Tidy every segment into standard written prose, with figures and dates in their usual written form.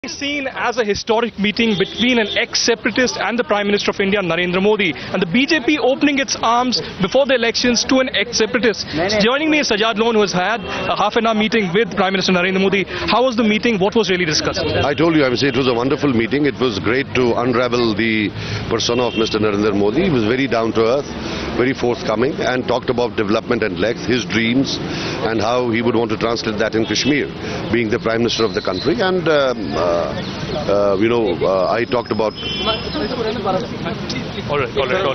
Seen as a historic meeting between an ex-separatist and the Prime Minister of India, Narendra Modi, and the BJP opening its arms before the elections to an ex-separatist. Joining me is Sajad Lone, who has had a half-an-hour meeting with Prime Minister Narendra Modi. How was the meeting? What was really discussed? I told you, it was a wonderful meeting. It was great to unravel the persona of Mr. Narendra Modi. He was very down-to-earth, very forthcoming, and talked about development and legs, his dreams, and how he would want to translate that in Kashmir, being the Prime Minister of the country. And I talked about... All right.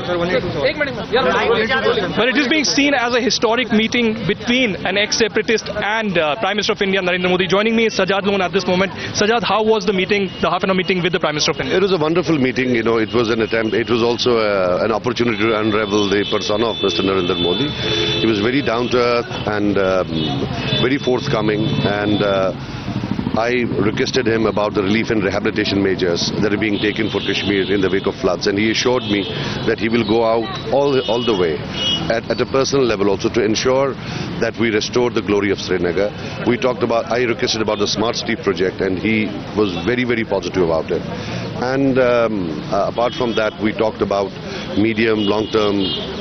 But it is being seen as a historic meeting between an ex-separatist and Prime Minister of India, Narendra Modi. Joining me is Sajad Lone at this moment. Sajad, how was the meeting, the half-an-hour meeting with the Prime Minister of India? It was a wonderful meeting. It was an attempt. It was also an opportunity to unravel the persona of Mr. Narendra Modi. He was very down-to-earth and very forthcoming, and I requested him about the relief and rehabilitation measures that are being taken for Kashmir in the wake of floods, and he assured me that he will go out all the way at a personal level also to ensure that we restore the glory of Srinagar. I requested about the Smart City project, and he was very, very positive about it. And apart from that, we talked about medium, long-term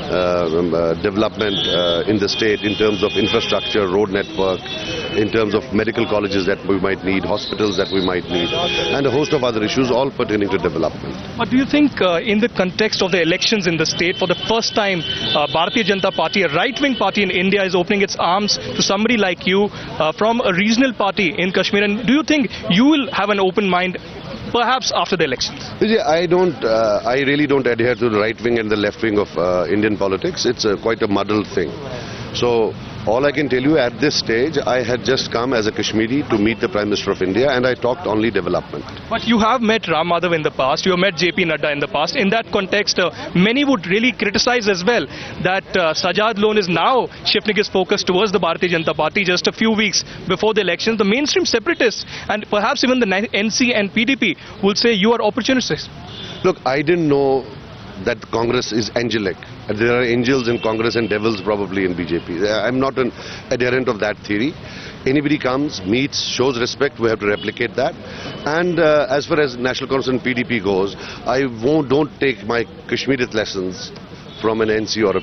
development in the state in terms of infrastructure, road network, in terms of medical colleges that we might need, hospitals that we might need, and a host of other issues, all pertaining to development. But do you think in the context of the elections in the state, for the first time, Bharatiya Janata Party, a right-wing party in India, is opening its arms to somebody like you from a regional party in Kashmir? And do you think you will have an open mind perhaps after the elections? I really don't adhere to the right wing and the left wing of Indian politics. It's quite a muddled thing. So all I can tell you at this stage, I had just come as a Kashmiri to meet the Prime Minister of India, and I talked only development. But you have met Ram Madhav in the past, you have met JP Nadda in the past. In that context, many would really criticize as well that Sajad Lone is now shifting his focus towards the Bharatiya Janata Party just a few weeks before the elections. The mainstream separatists and perhaps even the NC and PDP will say you are opportunists. Look, I didn't know that Congress is angelic. There are angels in Congress and devils probably in BJP. I'm not an adherent of that theory. Anybody comes, meets, shows respect, we have to replicate that. And as far as National Congress and PDP goes, I don't take my Kashmiri lessons from an NC or a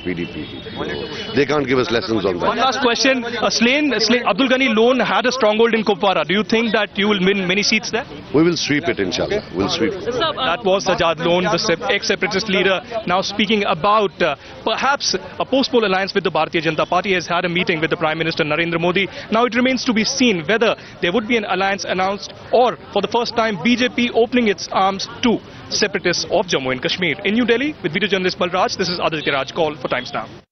PDP. They can't give us lessons on that. One last question. Abdul Ghani Lone had a stronghold in Kupwara. Do you think that you will win many seats there? We will sweep it, inshallah. We'll sweep it. That was Sajad Lone, the ex-separatist leader, now speaking about perhaps a post-poll alliance with the Bharatiya Janata Party. He has had a meeting with the Prime Minister Narendra Modi. Now it remains to be seen whether there would be an alliance announced, or for the first time BJP opening its arms to separatists of Jammu and Kashmir. In New Delhi, with video journalist Balraj, this is Aditya Raj Call for Times Now.